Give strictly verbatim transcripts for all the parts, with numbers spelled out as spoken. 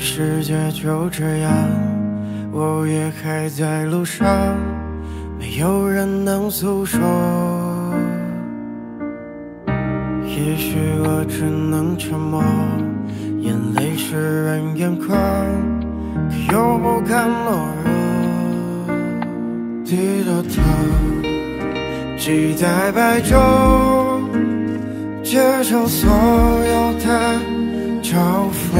世界就这样，我也还在路上，没有人能诉说。也许我只能沉默，眼泪湿润眼眶，可又不敢懦弱。低着头，期待白昼，接受所有的嘲讽，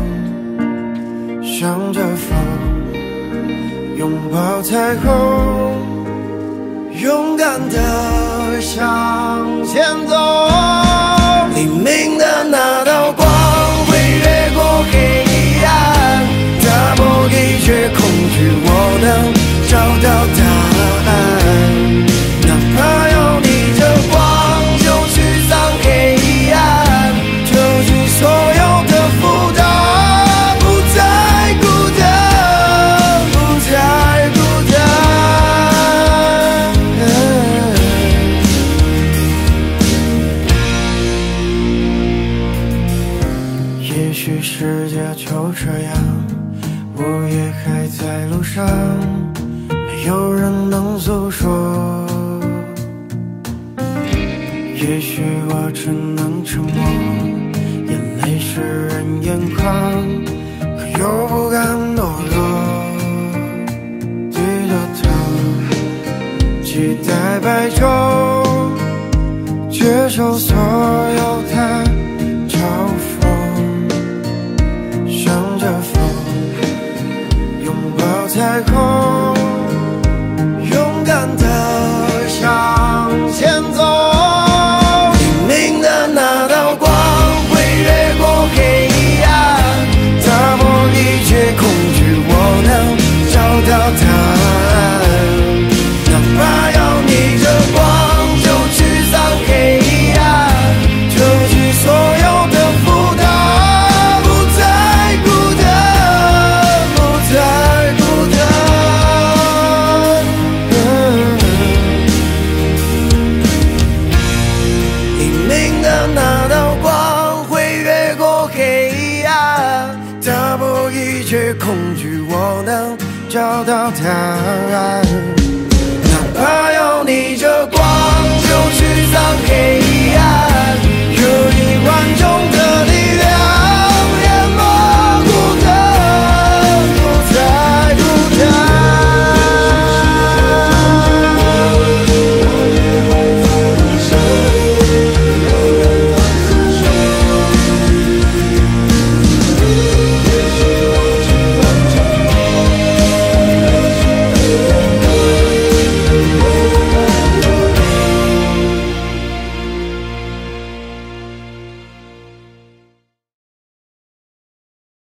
向着风，拥抱彩虹，勇敢地向前走。黎明的那道光会越过黑暗，打破一切恐惧，我能找到答案。哪怕要逆着光，就去sang黑暗，抽去所有的负担，不再孤单，不再孤单。也许世界就这样，我也还在路上，没有人能诉说。也许我只能沉默，眼泪湿润眼眶，可又不敢懦弱。低着头，期待白昼，接受所有的嘲讽，向着风，拥抱彩虹，勇敢地向前走。黎明的那道光会越过黑暗，打破一切恐惧，我能找到答案。哪怕要逆着光，就去sang黑暗，抽去所有的负担，不再孤单，不再孤单。黎明的那道光会越过黑暗，打破一切恐惧，我能找到答案。